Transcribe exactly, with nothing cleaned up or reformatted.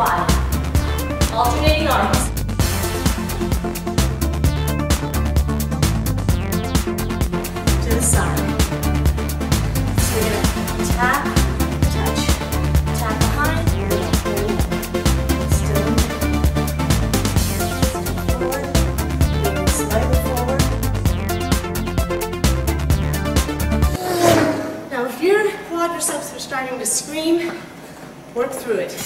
wide. Alternating arms. To the side. So you're going to tap, touch, tap behind, you're going to hold, still, step forward, moving slightly forward. Now if your quadriceps are starting to scream, work through it.